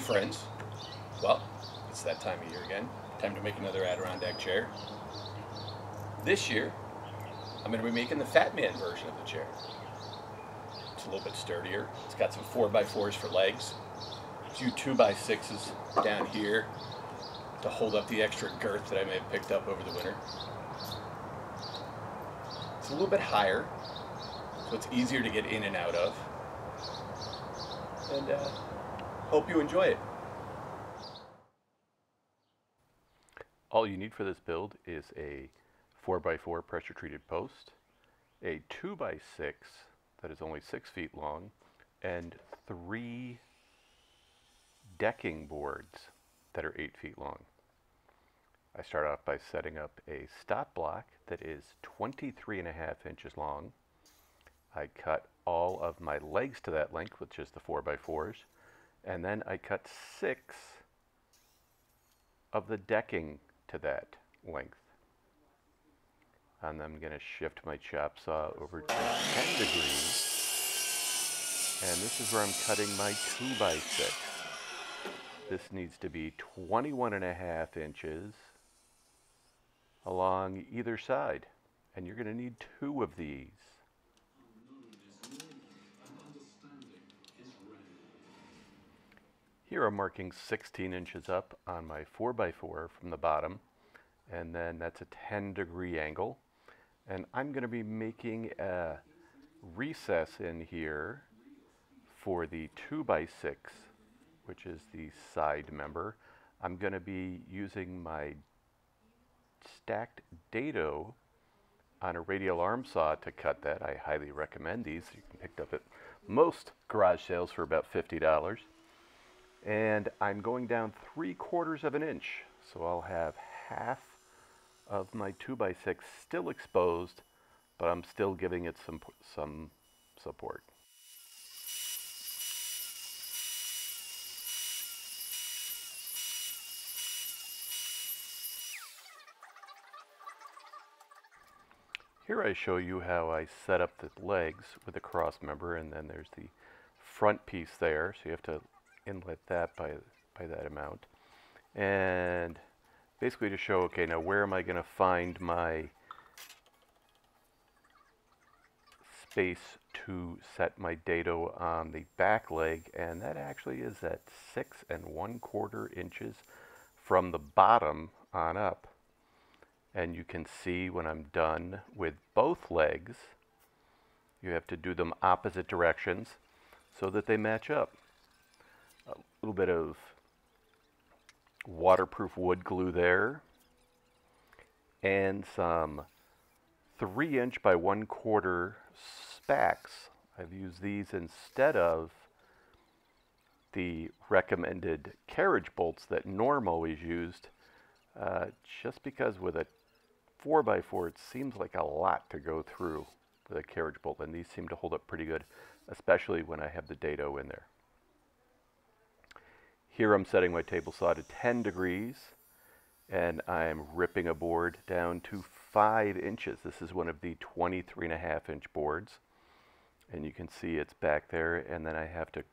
friends, well, it's that time of year again. Time to make another Adirondack chair. This year, I'm going to be making the Fat Man version of the chair. It's a little bit sturdier. It's got some 4x4s for legs, a few 2x6s down here to hold up the extra girth that I may have picked up over the winter. It's a little bit higher, so it's easier to get in and out of. And hope you enjoy it. All you need for this build is a 4x4 pressure treated post, a 2x6 that is only 6 feet long, and 3 decking boards that are 8 feet long. I start off by setting up a stop block that is 23.5 inches long. I cut all of my legs to that length, which is the 4x4s, and then I cut 6 of the decking to that length. And I'm going to shift my chop saw over to 10 degrees, and this is where I'm cutting my 2x6. This needs to be 21.5 inches along either side, and you're going to need 2 of these. Here I'm marking 16 inches up on my 4x4 from the bottom, and then that's a 10-degree angle. And I'm going to be making a recess in here for the 2x6, which is the side member. I'm going to be using my stacked dado on a radial arm saw to cut that. I highly recommend these. You can pick up at most garage sales for about $50. And I'm going down 3/4 of an inch, so I'll have half of my 2x6 still exposed, but I'm still giving it some support. Here I show you how I set up the legs with a cross member, and then there's the front piece there, so you have to inlet that by that amount. And basically to show, okay, now where am I going to find my space to set my dado on the back leg, and that actually is at 6 1/4 inches from the bottom on up. And you can see when I'm done with both legs, you have to do them opposite directions so that they match up. A little bit of waterproof wood glue there, and some 3" by 1/4 SPAX. I've used these instead of the recommended carriage bolts that Norm always used, just because with a 4x4 it seems like a lot to go through with a carriage bolt, and these seem to hold up pretty good, especially when I have the dado in there. Here I'm setting my table saw to 10 degrees, and I'm ripping a board down to 5 inches. This is one of the 23.5 inch boards, and you can see it's back there, and then I have to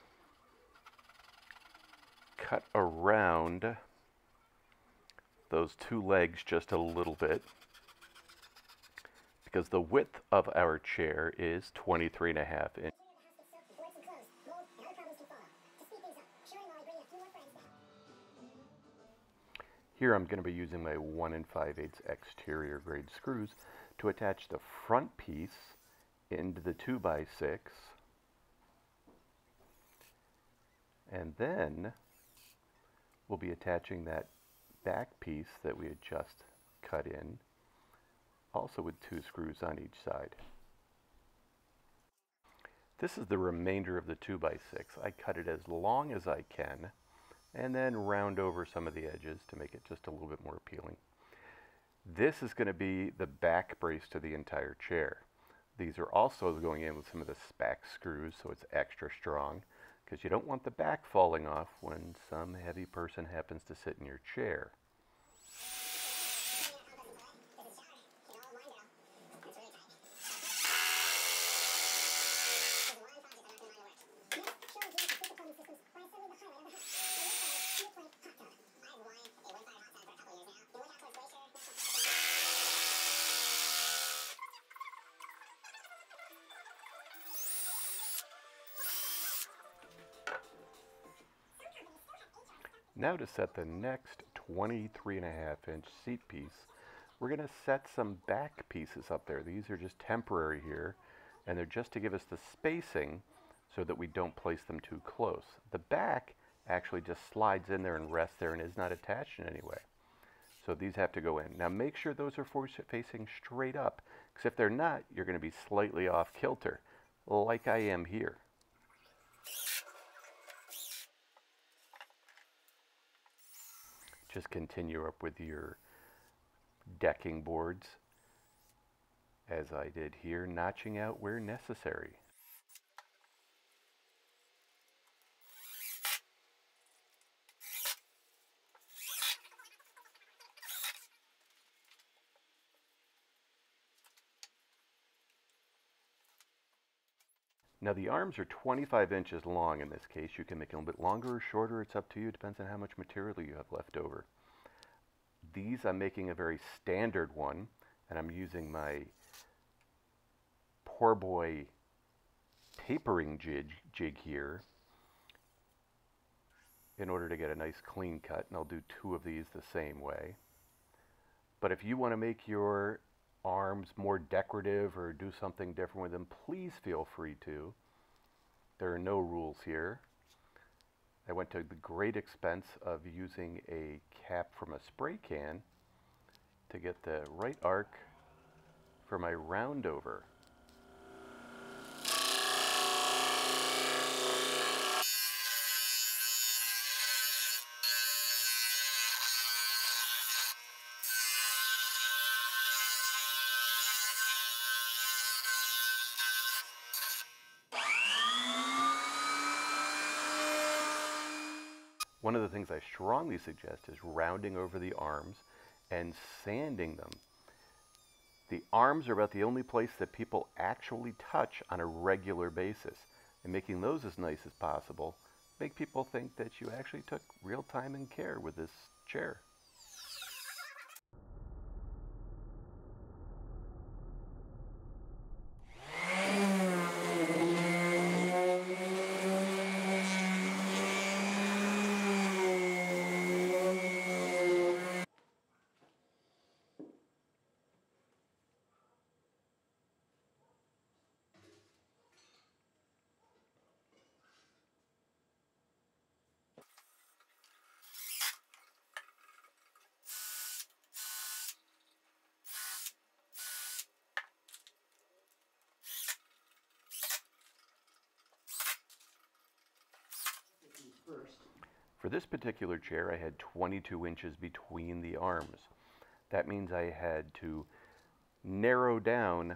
cut around those 2 legs just a little bit, because the width of our chair is 23.5 inches. Here I'm going to be using my 1 5/8 exterior grade screws to attach the front piece into the 2x6, and then we'll be attaching that back piece that we had just cut in, also with 2 screws on each side. This is the remainder of the 2x6. I cut it as long as I can, and then round over some of the edges to make it just a little bit more appealing. This is going to be the back brace to the entire chair. These are also going in with some of the SPAX screws, so it's extra strong, because you don't want the back falling off when some heavy person happens to sit in your chair. Now to set the next 23.5-inch seat piece, we're going to set some back pieces up there. These are just temporary here, and they're just to give us the spacing so that we don't place them too close. The back actually just slides in there and rests there and is not attached in any way. So these have to go in. Now make sure those are facing straight up, because if they're not, you're going to be slightly off kilter, like I am here. Just continue up with your decking boards, as I did here, notching out where necessary. Now the arms are 25 inches long in this case. You can make it a little bit longer or shorter, it's up to you, it depends on how much material you have left over. These I'm making a very standard one, and I'm using my Poor Boy tapering jig here in order to get a nice clean cut, and I'll do 2 of these the same way. But if you want to make your arms more decorative or do something different with them, please feel free to. There are no rules here. I went to the great expense of using a cap from a spray can to get the right arc for my round over. One of the things I strongly suggest is rounding over the arms and sanding them. The arms are about the only place that people actually touch on a regular basis, and making those as nice as possible make people think that you actually took real time and care with this chair. For this particular chair, I had 22 inches between the arms. That means I had to narrow down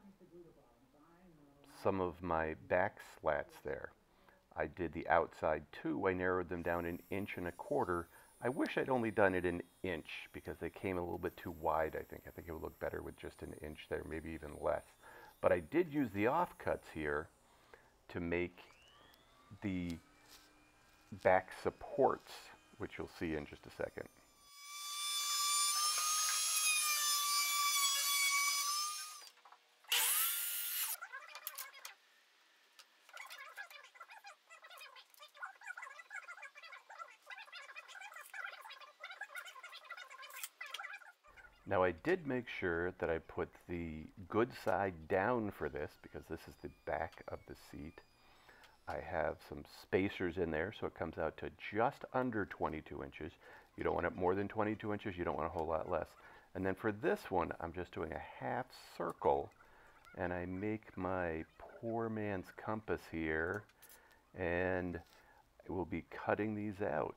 some of my back slats there. I did the outside too. I narrowed them down 1.25 inches. I wish I'd only done it 1 inch because they came a little bit too wide, I think. I think it would look better with just 1 inch there, maybe even less. But I did use the offcuts here to make the back supports, which you'll see in just a second. Now I did make sure that I put the good side down for this because this is the back of the seat. I have some spacers in there so it comes out to just under 22 inches. You don't want it more than 22 inches, you don't want a whole lot less. And then for this one, I'm just doing a half circle and I make my poor man's compass here and I will be cutting these out.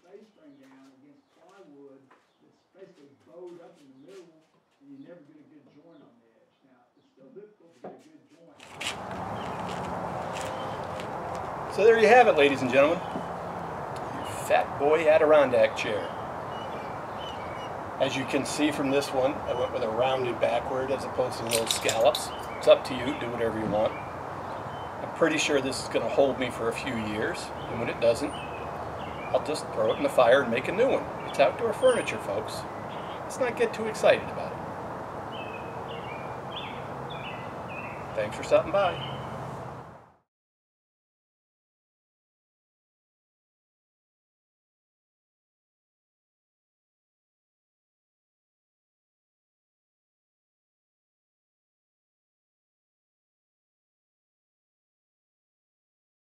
face spring down against plywood that's basically bowed up in the middle, and you never get a good joint on the edge. Now, it's still difficult to get a good joint. So there you have it, ladies and gentlemen. Your Fat Boy Adirondack chair. As you can see from this one, I went with a rounded backward as opposed to little scallops. It's up to you, do whatever you want. I'm pretty sure this is going to hold me for a few years, and when it doesn't, I'll just throw it in the fire and make a new one. It's outdoor furniture, folks. Let's not get too excited about it. Thanks for stopping by.